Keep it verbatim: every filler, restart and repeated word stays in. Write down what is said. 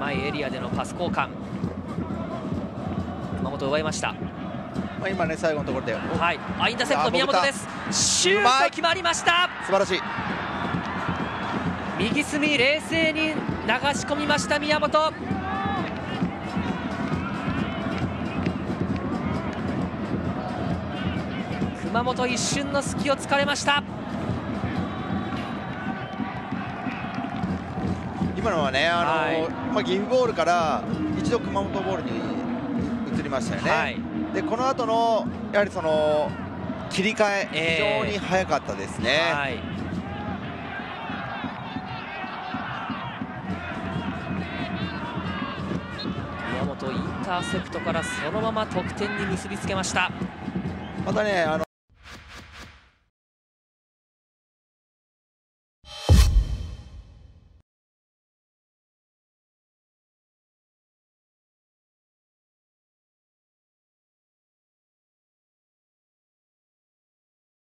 狭いエリアでのパス交換、熊本奪いました。 まあ今ね、最後のところで、 はい、あ、インターセプト宮本です。シュート決まりました。 素晴らしい。 右隅冷静に流し込みました宮本。熊本一瞬の隙を突かれました。 今のはね、あの、はい、まあ岐阜ボールから一度熊本ボールに移りましたよね。はい、でこの後のやはりその切り替え、えー、非常に早かったですね。はい、宮本インターセプトからそのまま得点に結びつけました。またね、あの